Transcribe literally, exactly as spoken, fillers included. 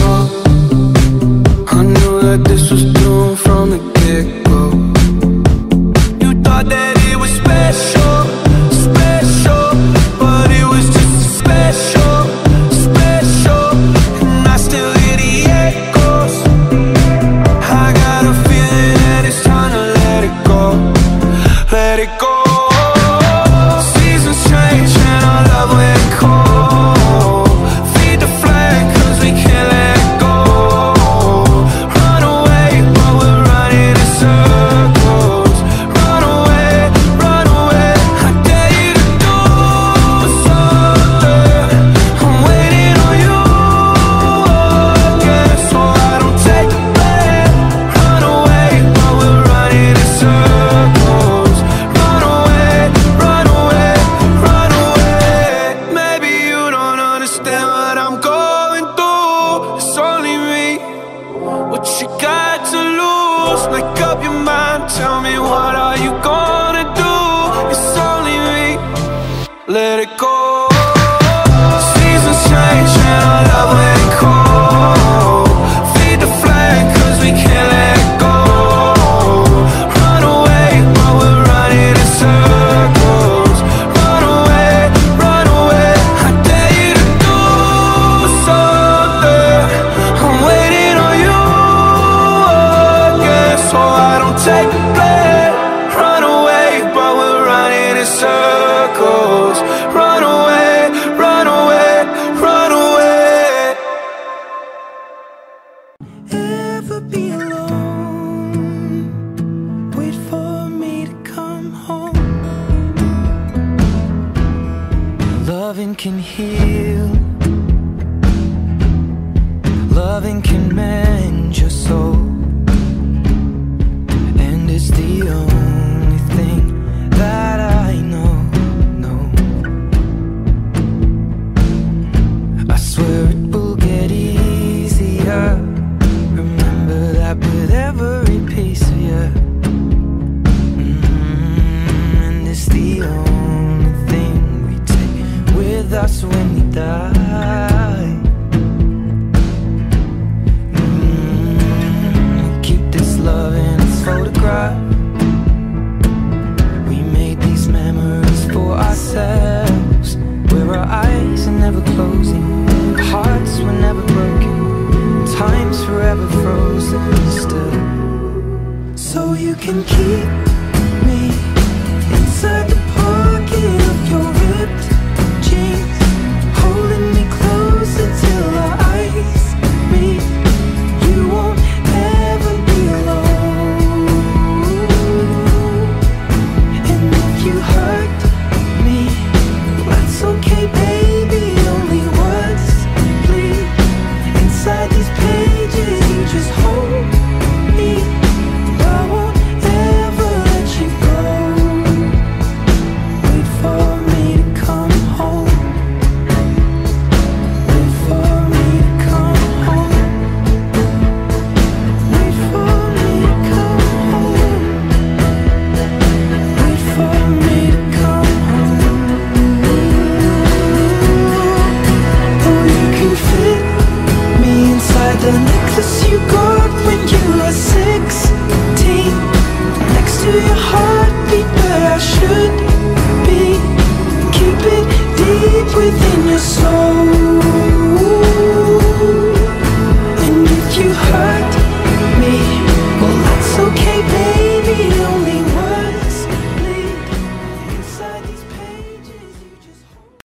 I knew that this was doomed from the get-go. You thought that it was special, special, but it was just special, special. And I still hear the echoes. I got a feeling that it's time to let it go, let it go. Seasons change and our love went cold. Feed the flag cause we can't let it go. Run away but we're running in circles. Run away, run away. I dare you to do something. I'm waiting on you again, so I don't take the blame. Run away but we're running in circles. Run away, run away, run away. Maybe you don't understand what I'm going through. It's only me. What you got to lose? Make up your mind. Tell me, what are you gonna do? It's only me. Let it go. Seasons change and our love went cold. Feed the flag cause we can't let it go. Run away but we're running in circles. Run away, run away. I dare you to do something. I'm waiting on you again, so I don't take the blame. Run away but we're running in circles. Run away, run away, run away. Ever be alone? Wait for me to come home. Loving can heal. Loving can mend your soul. And it's the only thing that I know, no. I swear it will get easier. Remember that with every piece of you. Mm, and it's the only thing we take with us when we die. Mm, keep this love in its photograph. We made these memories for ourselves, where our eyes are never closing, hearts were never broken, time's forever frozen still. So you can keep me inside the pocket of your ripped jeans, holding me closer till our eyes meet. You won't ever be alone. And if you hurt me, that's okay, baby. Only words bleed inside these pages. You just hold me. I won't ever let you go. Wait for me to come home. Wait for me to come home. Wait for me to come home. Wait for me to come home. Oh, you can fit me inside the necklace you got when you were sixteen, next to your heartbeat where I should be. Keep it deep within your soul.